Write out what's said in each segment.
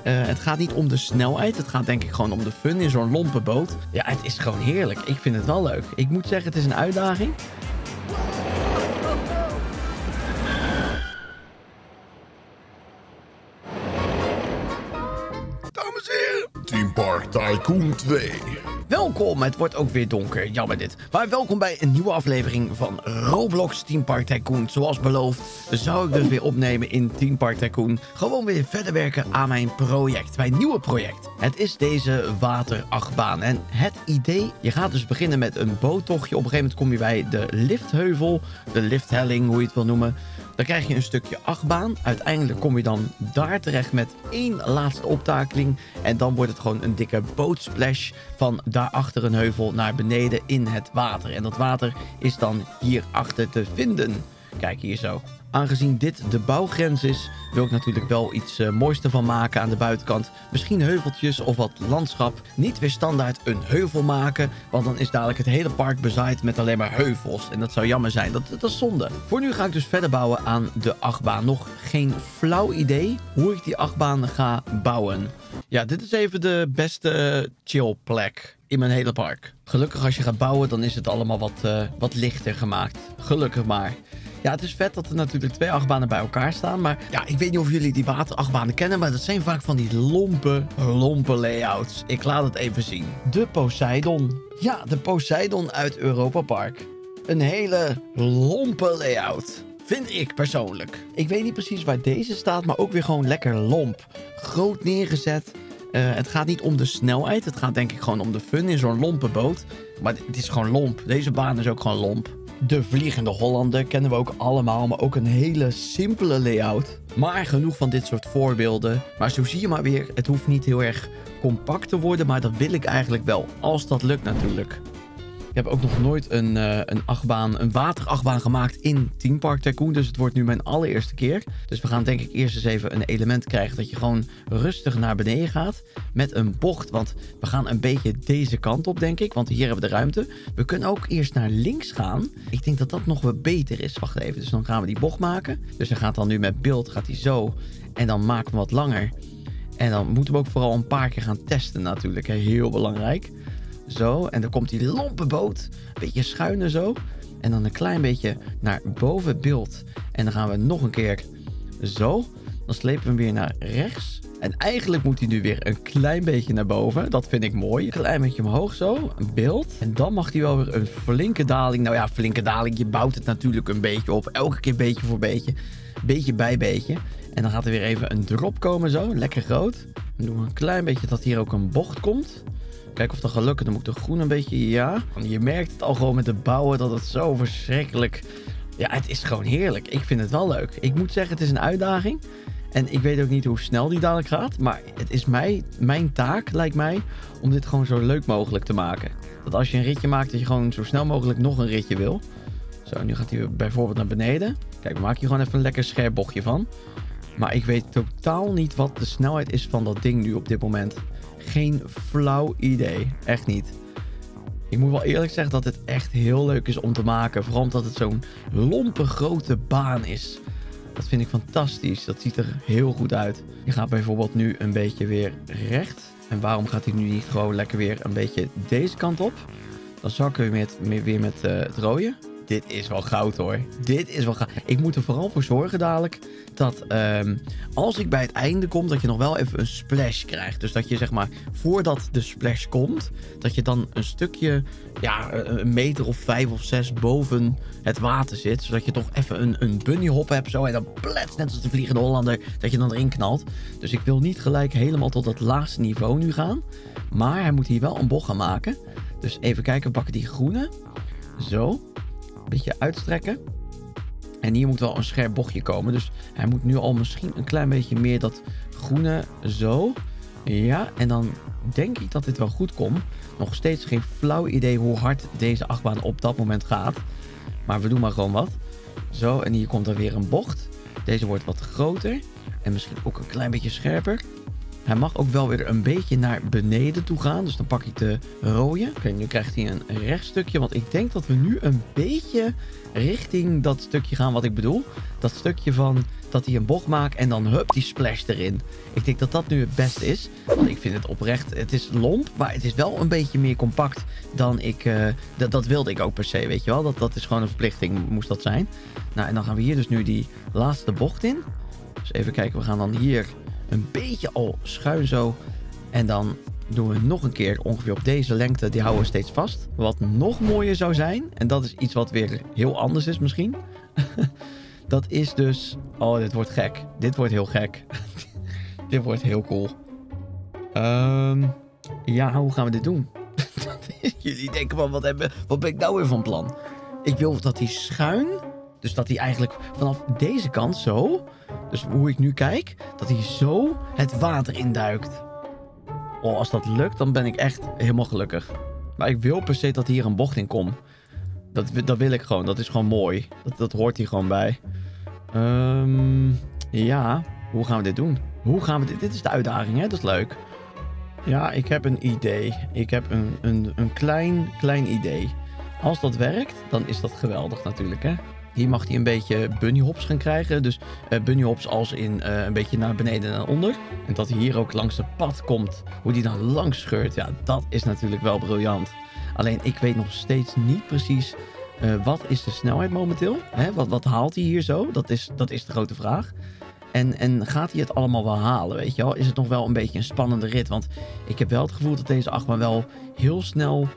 Het gaat niet om de snelheid. Het gaat denk ik gewoon om de fun in zo'n lompe boot. Ja, het is gewoon heerlijk. Ik vind het wel leuk. Ik moet zeggen, het is een uitdaging. Dames en heren, Team Park Tycoon 2. Welkom, het wordt ook weer donker, jammer dit. Maar welkom bij een nieuwe aflevering van Roblox Team Park Tycoon. Zoals beloofd zou ik dus weer opnemen in Team Park Tycoon. Gewoon weer verder werken aan mijn project, mijn nieuwe project. Het is deze waterachtbaan. En het idee, je gaat dus beginnen met een boottochtje. Op een gegeven moment kom je bij de liftheuvel, de lifthelling, hoe je het wil noemen. Dan krijg je een stukje achtbaan. Uiteindelijk kom je dan daar terecht met één laatste optakeling. En dan wordt het gewoon een dikke bootsplash van daarachter een heuvel naar beneden in het water. En dat water is dan hierachter te vinden. Kijk hier zo. Aangezien dit de bouwgrens is, wil ik natuurlijk wel iets moois ervan maken aan de buitenkant. Misschien heuveltjes of wat landschap. Niet weer standaard een heuvel maken, want dan is dadelijk het hele park bezaaid met alleen maar heuvels. En dat zou jammer zijn, dat is zonde. Voor nu ga ik dus verder bouwen aan de achtbaan. Nog geen flauw idee hoe ik die achtbaan ga bouwen. Ja, dit is even de beste chill plek in mijn hele park. Gelukkig als je gaat bouwen, dan is het allemaal wat lichter gemaakt. Gelukkig maar. Ja, het is vet dat er natuurlijk twee achtbanen bij elkaar staan. Maar ja, ik weet niet of jullie die waterachtbanen kennen. Maar dat zijn vaak van die lompe layouts. Ik laat het even zien. De Poseidon. Ja, de Poseidon uit Europa Park. Een hele lompe layout. Vind ik persoonlijk. Ik weet niet precies waar deze staat, maar ook weer gewoon lekker lomp. Groot neergezet. Het gaat niet om de snelheid. Het gaat denk ik gewoon om de fun in zo'n lompe boot. Maar het is gewoon lomp. Deze baan is ook gewoon lomp. De Vliegende Hollander kennen we ook allemaal, maar ook een hele simpele layout. Maar genoeg van dit soort voorbeelden. Maar zo zie je maar weer, het hoeft niet heel erg compact te worden, maar dat wil ik eigenlijk wel, als dat lukt natuurlijk. Ik heb ook nog nooit een waterachtbaan gemaakt in Team Park Tycoon. Dus het wordt nu mijn allereerste keer. Dus we gaan denk ik eerst eens even een element krijgen dat je gewoon rustig naar beneden gaat. Met een bocht, want we gaan een beetje deze kant op denk ik. Want hier hebben we de ruimte. We kunnen ook eerst naar links gaan. Ik denk dat dat nog wel beter is. Wacht even, dus dan gaan we die bocht maken. Dus hij gaat dan nu met beeld, gaat hij zo. En dan maken we wat langer. En dan moeten we ook vooral een paar keer gaan testen natuurlijk. Hè? Heel belangrijk. Zo, en dan komt die lompe boot. Een beetje schuiner zo. En dan een klein beetje naar boven het beeld. En dan gaan we nog een keer zo. Dan slepen we hem weer naar rechts. En eigenlijk moet hij nu weer een klein beetje naar boven. Dat vind ik mooi. Een klein beetje omhoog zo. Een beeld. En dan mag hij wel weer een flinke daling. Nou ja, flinke daling. Je bouwt het natuurlijk een beetje op. Elke keer beetje voor beetje. Beetje bij beetje. En dan gaat er weer even een drop komen zo. Lekker groot. Dan doen we een klein beetje dat hier ook een bocht komt. Kijk of dat gaat lukken. Dan moet de groen een beetje, ja. Je merkt het al gewoon met de bouwen dat het zo verschrikkelijk... Ja, het is gewoon heerlijk. Ik vind het wel leuk. Ik moet zeggen, het is een uitdaging. En ik weet ook niet hoe snel die dadelijk gaat. Maar het is mijn taak, lijkt mij, om dit gewoon zo leuk mogelijk te maken. Dat als je een ritje maakt, dat je gewoon zo snel mogelijk nog een ritje wil. Zo, nu gaat hij bijvoorbeeld naar beneden. Kijk, we maken hier gewoon even een lekker scherp bochtje van. Maar ik weet totaal niet wat de snelheid is van dat ding nu op dit moment. Geen flauw idee. Echt niet. Ik moet wel eerlijk zeggen dat het echt heel leuk is om te maken. Vooral omdat het zo'n lompe grote baan is. Dat vind ik fantastisch. Dat ziet er heel goed uit. Je gaat bijvoorbeeld nu een beetje weer recht. En waarom gaat hij nu niet gewoon lekker weer een beetje deze kant op? Dan zakken we weer met het rode. Dit is wel goud hoor. Dit is wel goud. Ik moet er vooral voor zorgen dadelijk dat als ik bij het einde kom, dat je nog wel even een splash krijgt. Dus dat je zeg maar, voordat de splash komt, dat je dan een stukje, ja, een meter of 5 of 6 boven het water zit. Zodat je toch even een bunny hop hebt zo. En dan plets, net als de Vliegende Hollander, dat je dan erin knalt. Dus ik wil niet gelijk helemaal tot het laagste niveau nu gaan. Maar hij moet hier wel een bocht gaan maken. Dus even kijken, we pakken die groene. Zo. Beetje uitstrekken. En hier moet wel een scherp bochtje komen. Dus hij moet nu al misschien een klein beetje meer dat groene zo. Ja, en dan denk ik dat dit wel goed komt. Nog steeds geen flauw idee hoe hard deze achtbaan op dat moment gaat. Maar we doen maar gewoon wat. Zo, en hier komt er weer een bocht. Deze wordt wat groter. En misschien ook een klein beetje scherper. Hij mag ook wel weer een beetje naar beneden toe gaan. Dus dan pak ik de rode. Oké, nu krijgt hij een rechtstukje. Want ik denk dat we nu een beetje richting dat stukje gaan wat ik bedoel. Dat stukje van dat hij een bocht maakt en dan hup, die splash erin. Ik denk dat dat nu het beste is. Want ik vind het oprecht, het is lomp, maar het is wel een beetje meer compact dan ik... Dat wilde ik ook per se, weet je wel. Dat is gewoon een verplichting, moest dat zijn. Nou, en dan gaan we hier dus nu die laatste bocht in. Dus even kijken, we gaan dan hier een beetje al schuin zo. En dan doen we nog een keer ongeveer op deze lengte. Die houden we steeds vast. Wat nog mooier zou zijn, en dat is iets wat weer heel anders is misschien. Dat is dus... Oh, dit wordt gek. Dit wordt heel gek. Dit wordt heel cool. Ja, hoe gaan we dit doen? Jullie denken van, wat ben ik nou weer van plan? Ik wil dat hij schuin... Dus dat hij eigenlijk vanaf deze kant zo... Dus hoe ik nu kijk... Dat hij zo het water induikt. Oh, als dat lukt, dan ben ik echt helemaal gelukkig. Maar ik wil per se dat hier een bocht in komt. Dat wil ik gewoon. Dat is gewoon mooi. Dat hoort hier gewoon bij. Ja, hoe gaan we dit doen? Hoe gaan we dit? Dit is de uitdaging, hè? Dat is leuk. Ja, ik heb een idee. Ik heb een klein idee. Als dat werkt, dan is dat geweldig natuurlijk, hè? Hier mag hij een beetje bunny hops gaan krijgen. Dus bunny hops als in een beetje naar beneden en naar onder. En dat hij hier ook langs het pad komt. Hoe die dan langs scheurt. Ja, dat is natuurlijk wel briljant. Alleen ik weet nog steeds niet precies... wat is de snelheid momenteel? Hè? Wat haalt hij hier zo? Dat is de grote vraag. En gaat hij het allemaal wel halen, weet je wel? Is het nog wel een beetje een spannende rit? Want ik heb wel het gevoel dat deze achtbaan wel heel snel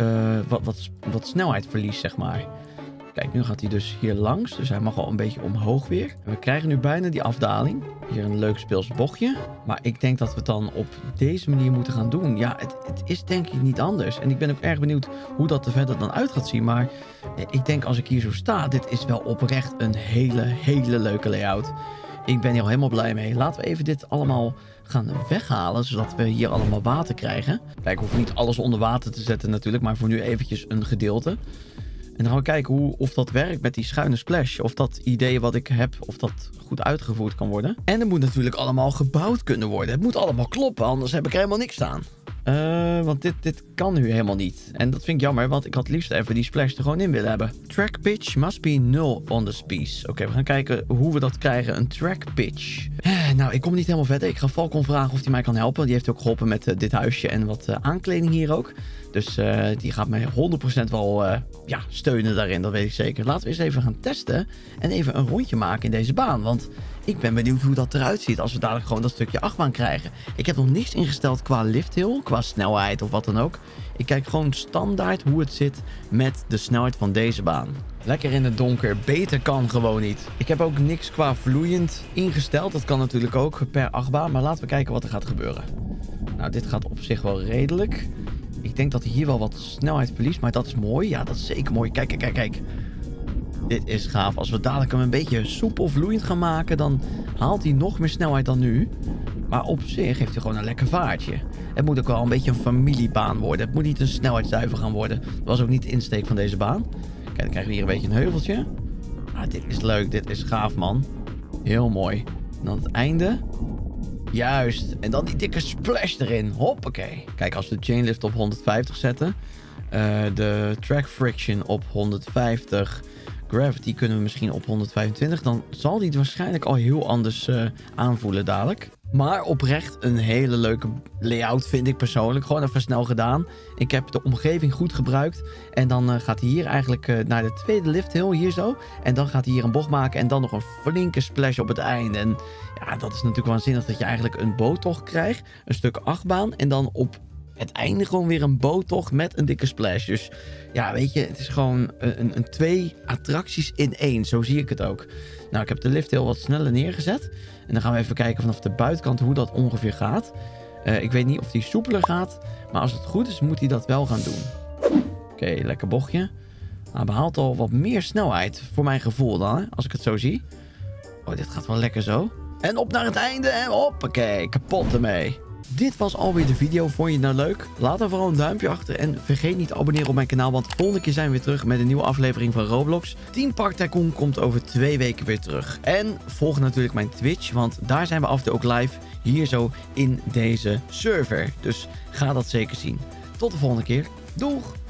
wat snelheid verliest, zeg maar. Kijk, nu gaat hij dus hier langs. Dus hij mag al een beetje omhoog weer. En we krijgen nu bijna die afdaling. Hier een leuk speels bochtje. Maar ik denk dat we het dan op deze manier moeten gaan doen. Ja, het is denk ik niet anders. En ik ben ook erg benieuwd hoe dat er verder dan uit gaat zien. Maar ik denk als ik hier zo sta, dit is wel oprecht een hele leuke layout. Ik ben hier helemaal blij mee. Laten we even dit allemaal gaan weghalen, zodat we hier allemaal water krijgen. Kijk, we hoeven niet alles onder water te zetten natuurlijk, maar voor nu eventjes een gedeelte. En dan gaan we kijken of dat werkt met die schuine splash. Of dat idee wat ik heb, of dat goed uitgevoerd kan worden. En het moet natuurlijk allemaal gebouwd kunnen worden. Het moet allemaal kloppen, anders heb ik er helemaal niks aan. Want dit kan nu helemaal niet. En dat vind ik jammer, want ik had liefst even die splash er gewoon in willen hebben. Track pitch must be 0 on the piece. Oké, we gaan kijken hoe we dat krijgen. Een track pitch. Nou, ik kom niet helemaal verder. Ik ga Falcon vragen of hij mij kan helpen. Die heeft ook geholpen met dit huisje en wat aankleding hier ook. Dus die gaat mij 100% wel steunen daarin, dat weet ik zeker. Laten we eens even gaan testen en even een rondje maken in deze baan. Want ik ben benieuwd hoe dat eruit ziet als we dadelijk gewoon dat stukje achtbaan krijgen. Ik heb nog niks ingesteld qua lifthill, qua snelheid of wat dan ook. Ik kijk gewoon standaard hoe het zit met de snelheid van deze baan. Lekker in het donker, beter kan gewoon niet. Ik heb ook niks qua vloeiend ingesteld, dat kan natuurlijk ook per achtbaan. Maar laten we kijken wat er gaat gebeuren. Nou, dit gaat op zich wel redelijk. Ik denk dat hij hier wel wat snelheid verliest, maar dat is mooi. Ja, dat is zeker mooi. Kijk. Dit is gaaf. Als we dadelijk hem een beetje soepel vloeiend gaan maken, dan haalt hij nog meer snelheid dan nu. Maar op zich heeft hij gewoon een lekker vaartje. Het moet ook wel een beetje een familiebaan worden. Het moet niet een snelheidszuiver gaan worden. Dat was ook niet de insteek van deze baan. Kijk, dan krijgen we hier een beetje een heuveltje. Ah, dit is leuk. Dit is gaaf, man. Heel mooi. En dan het einde. Juist. En dan die dikke splash erin. Hoppakee. Kijk, als we de chainlift op 150 zetten. De track friction op 150. Gravity kunnen we misschien op 125. Dan zal die het waarschijnlijk al heel anders aanvoelen dadelijk. Maar oprecht een hele leuke layout vind ik persoonlijk. Gewoon even snel gedaan. Ik heb de omgeving goed gebruikt. En dan gaat hij hier eigenlijk naar de tweede lifthill. Hier zo. En dan gaat hij hier een bocht maken. En dan nog een flinke splash op het einde. En ja, dat is natuurlijk waanzinnig dat je eigenlijk een boottocht krijgt. Een stuk achtbaan. En dan op het einde gewoon weer een boottocht met een dikke splash. Dus ja, weet je, het is gewoon een 2 attracties in 1. Zo zie ik het ook. Nou, ik heb de lift heel wat sneller neergezet. En dan gaan we even kijken vanaf de buitenkant hoe dat ongeveer gaat. Ik weet niet of die soepeler gaat. Maar als het goed is, moet hij dat wel gaan doen. Oké, lekker bochtje. Hij behaalt al wat meer snelheid, voor mijn gevoel dan, hè, als ik het zo zie. Oh, dit gaat wel lekker zo. En op naar het einde en hoppakee, kapot ermee. dit was alweer de video. Vond je het nou leuk? Laat dan vooral een duimpje achter en vergeet niet te abonneren op mijn kanaal, want de volgende keer zijn we weer terug met een nieuwe aflevering van Roblox. Theme Park Tycoon komt over 2 weken weer terug. En volg natuurlijk mijn Twitch, want daar zijn we af en toe ook live, hier zo in deze server. Dus ga dat zeker zien. Tot de volgende keer. Doeg!